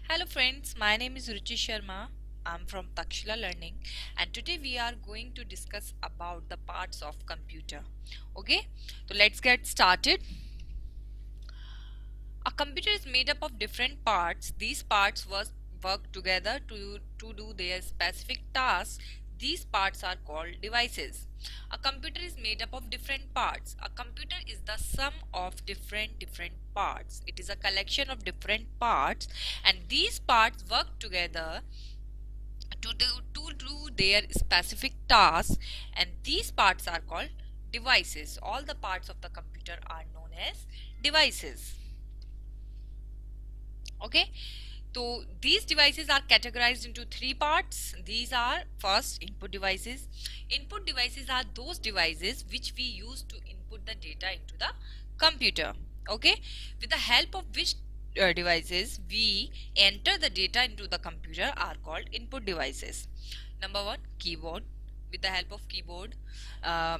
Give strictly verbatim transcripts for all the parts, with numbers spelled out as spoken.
Hello friends, my name is Ruchi Sharma. I'm from Takshila Learning and today we are going to discuss about the parts of computer. Okay, so let's get started. A computer is made up of different parts. These parts was work together to, to do their specific tasks. These parts are called devices. A computer is made up of different parts. A computer is the sum of different different parts. It is a collection of different parts and these parts work together to do, to do their specific tasks, and these parts are called devices. All the parts of the computer are known as devices. Okay, so these devices are categorized into three parts. These are first input devices. Input devices are those devices which we use to input the data into the computer. Okay, with the help of which uh, devices we enter the data into the computer are called input devices. Number one, keyboard. With the help of keyboard, uh,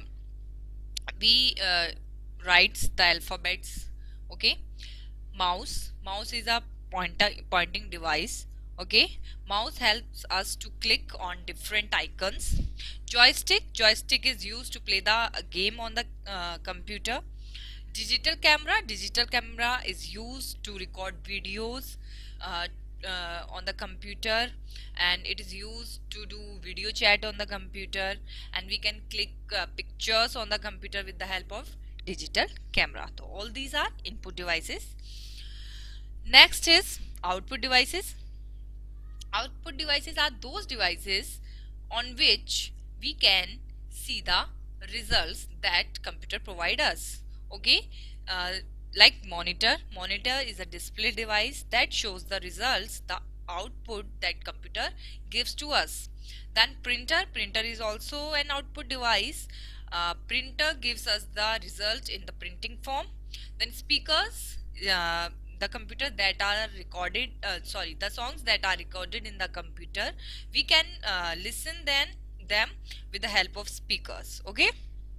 we uh, writes the alphabets. Okay, mouse. Mouse is a pointer pointing device. Okay, mouse helps us to click on different icons. Joystick. Joystick is used to play the game on the uh, computer. Digital camera. Digital camera is used to record videos uh, uh, on the computer, and it is used to do video chat on the computer, and we can click uh, pictures on the computer with the help of digital camera. So all these are input devices. Next is output devices. Output devices are those devices on which we can see the results that computer provide us. Okay, uh, like monitor. Monitor is a display device that shows the results, the output that computer gives to us. Then printer. Printer is also an output device. Uh, printer gives us the result in the printing form. Then speakers. Uh, the computer that are recorded uh, sorry the songs that are recorded in the computer, we can uh, listen then them with the help of speakers. Okay,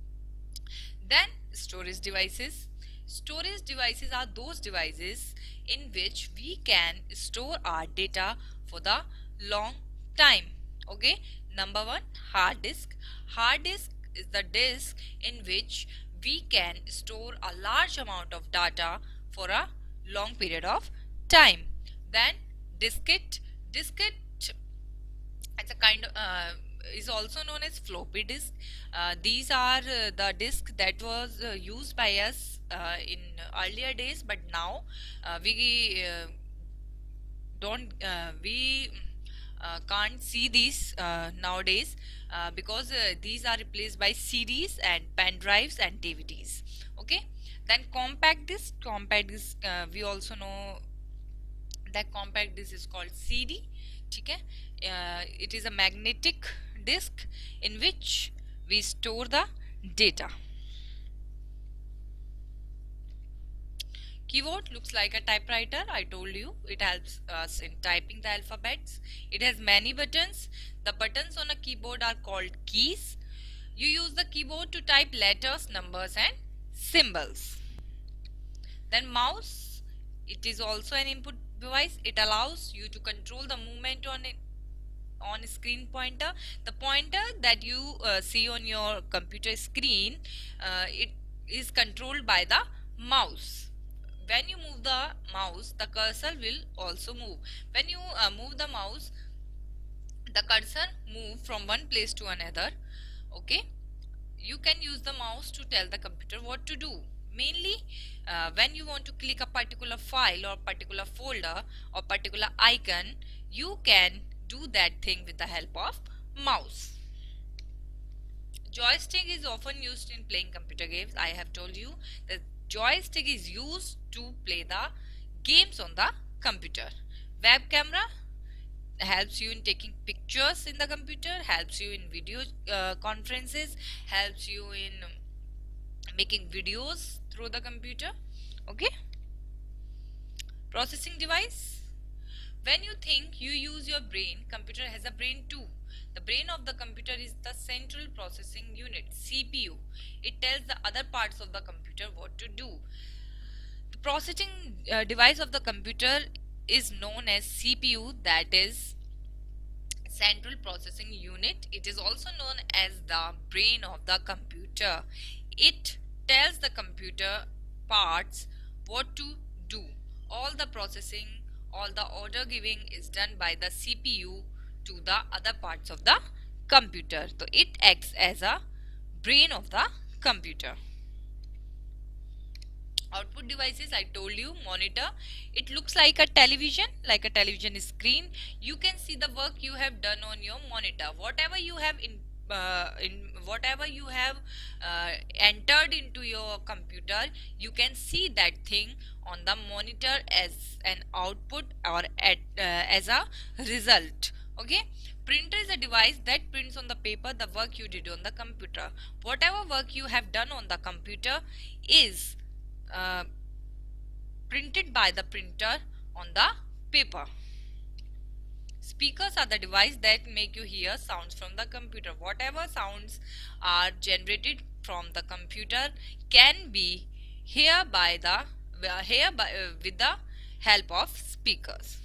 then storage devices. Storage devices are those devices in which we can store our data for the long time. Okay, number one, hard disk. Hard disk is the disk in which we can store a large amount of data for a long period of time. Then diskette. Diskette is a kind of uh, is also known as floppy disk. Uh, these are uh, the disk that was uh, used by us uh, in earlier days, but now uh, we uh, don't uh, we uh, can't see these uh, nowadays uh, because uh, these are replaced by C Ds and pen drives and D V Ds. Okay, then compact disk. Compact disk uh, we also know that compact disk is called C D. Okay, uh, it is a magnetic disk in which we store the data. Keyboard looks like a typewriter. I told you it helps us in typing the alphabets. It has many buttons. The buttons on a keyboard are called keys. You use the keyboard to type letters, numbers and symbols. Then mouse, it is also an input device. It allows you to control the movement on it on a screen pointer. The pointer that you uh, see on your computer screen, uh, it is controlled by the mouse. When you move the mouse, the cursor will also move. When you uh, move the mouse, the cursor move from one place to another. Okay, you can use the mouse to tell the computer what to do. Mainly uh, when you want to click a particular file or particular folder or particular icon, you can do that thing with the help of mouse. Joystick is often used in playing computer games. I have told you that joystick is used to play the games on the computer. Web camera helps you in taking pictures in the computer, helps you in video uh, conferences, helps you in making videos through the computer. Okay, processing device. When you think, you use your brain. Computer has a brain too. The brain of the computer is the central processing unit, C P U. It tells the other parts of the computer what to do. The processing uh, device of the computer is known as C P U, that is Central Processing Unit. It is also known as the brain of the computer. It tells the computer parts what to do. All the processing, all the order giving is done by the C P U to the other parts of the computer. So it acts as a brain of the computer. Output devices, I told you, monitor. It looks like a television, like a television screen. You can see the work you have done on your monitor. Whatever you have in, uh, in whatever you have uh, entered into your computer, you can see that thing on the monitor as an output or at, uh, as a result. Okay. Printer is a device that prints on the paper the work you did on the computer. Whatever work you have done on the computer is Uh, printed by the printer on the paper. Speakers are the device that make you hear sounds from the computer. Whatever sounds are generated from the computer can be heard by the uh, hear by uh, with the help of speakers.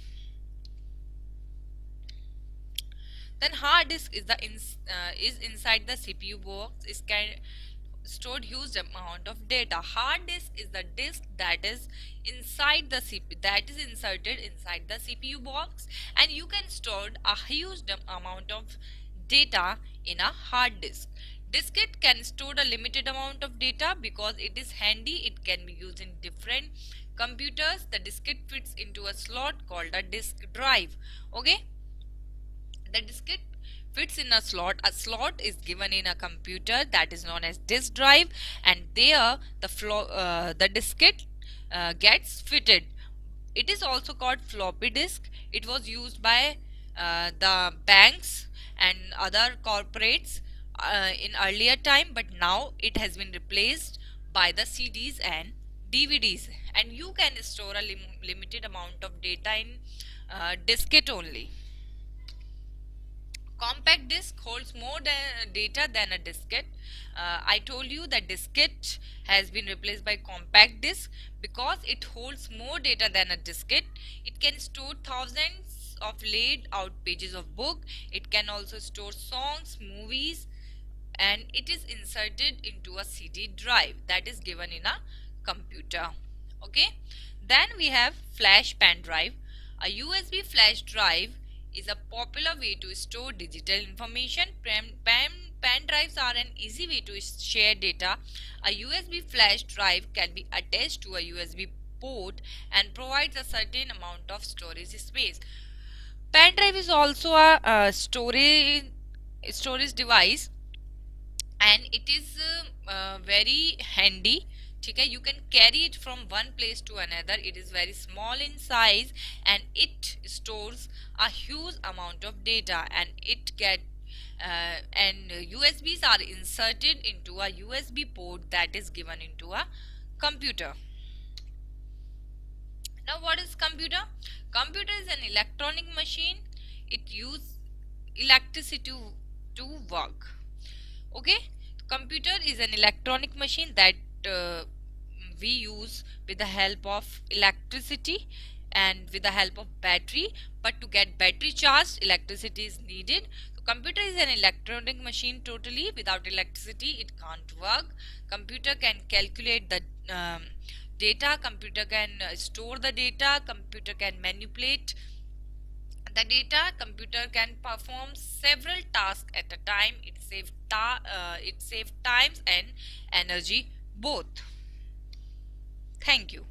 Then hard disk is the ins uh, is inside the C P U box. It can stored huge amount of data. Hard disk is the disk that is inside the C P U, that is inserted inside the C P U box, and you can store a huge amount of data in a hard disk. Diskette can store a limited amount of data because it is handy. It can be used in different computers. The diskette fits into a slot called a disk drive. Okay, the diskette fits in a slot. A slot is given in a computer that is known as disk drive, and there the flo uh, the diskette uh, gets fitted. It is also called floppy disk. It was used by uh, the banks and other corporates uh, in earlier time, but now it has been replaced by the C Ds and D V Ds, and you can store a lim limited amount of data in uh, diskette only. Compact disk holds more data than a diskette. Uh, I told you that diskette has been replaced by compact disk because it holds more data than a diskette. It can store thousands of laid out pages of book. It can also store songs, movies, and it is inserted into a C D drive that is given in a computer. Okay. Then we have flash pen drive. A U S B flash drive is a popular way to store digital information. Pen, pen, pen drives are an easy way to share data. A U S B flash drive can be attached to a U S B port and provides a certain amount of storage space. Pen drive is also a, a storage storage device, and it is uh, uh, very handy. Okay, you can carry it from one place to another. It is very small in size and it stores a huge amount of data, and it get uh, and U S Bs are inserted into a U S B port that is given into a computer. Now what is computer? Computer is an electronic machine. It uses electricity to, to work. Okay, computer is an electronic machine that uh, we use with the help of electricity and with the help of battery, but to get battery charged electricity is needed. So computer is an electronic machine totally. Without electricity it can't work. Computer can calculate the um, data, computer can uh, store the data, computer can manipulate the data, computer can perform several tasks at a time. It saves ta uh, it saves times and energy both. Thank you.